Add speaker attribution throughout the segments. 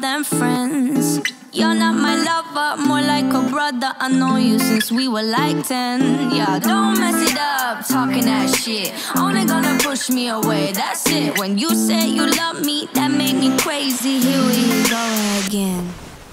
Speaker 1: than friends. You're not my lover, more like a brother. I know you since we were like 10. Yeah, don't mess it up, talking that shit. Only gonna push me away, that's it. When you said you love me, that made me crazy. Here we go again.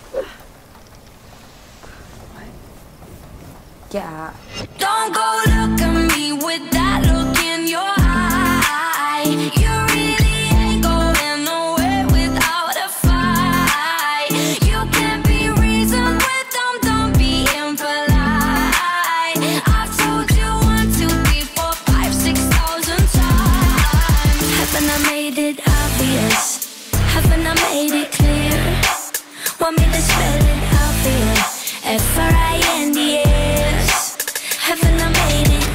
Speaker 1: Yeah. Don't go look at me with that look in your eye. You really ain't going nowhere without a fight. You can't be reasoned with them, don't be impolite. I've told you 1, 2, 3, 4, 5, 6,000 times. Haven't I made it obvious? Haven't I made it clear? Want me to spell it out for you? F-R-I-N-D-S. Haven't I made it?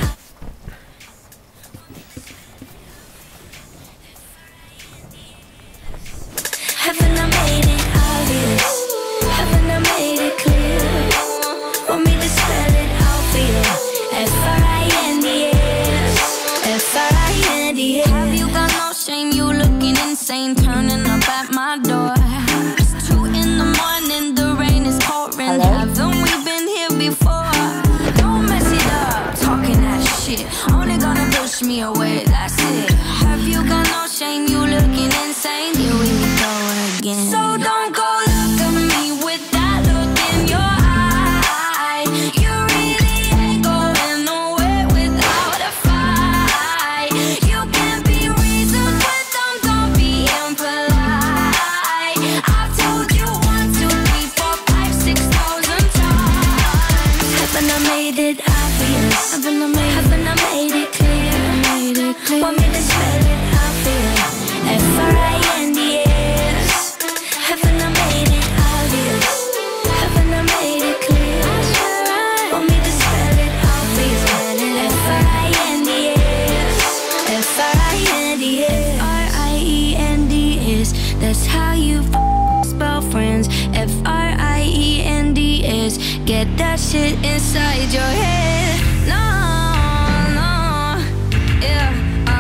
Speaker 1: Haven't I made it obvious? Haven't I made it clear? Want me to spell it out for you? F-R-I-N-D-S. F-R-I-N-D-S. Have you got no shame? You looking insane, turning up at my door. It's 2 in the morning, the rain is pouring. Haven't we been here before? Don't mess it up, talking that shit. Only gonna push me away, that's it. Have you got no shame? You looking insane. Here we go again. So don't go look at me with that look in your eye. You really ain't going nowhere without a fight. You can't be reasoned with them, don't be impolite. I've told you 1, 2, 3, 4, 5, 6,000 times. Haven't I made it obvious? Haven't I made it clear? Want me to spell it out for you? F-R-I-N-D-S. Haven't I made it obvious? Haven't I made it clear? Want me to spell it out for you? F-R-I-N-D-S. F-R-I-N-D-S. R-I-E-N-D-S. That's how you spell friends. F-R-I-E-N-D-S. Get that shit inside your head. No, no, yeah,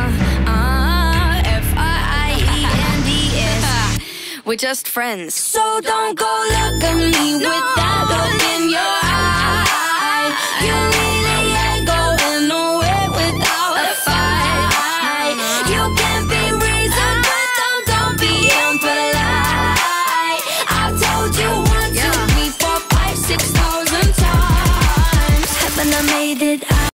Speaker 1: F-R-I-E-N-D-S. We're just friends. So don't go look at me with that look in your eye. You really ain't going nowhere without a fight. You can't be reasoned with them, don't be impolite. I've told you 1, 2, 3, 4, 5, 6,000 times. Haven't I made it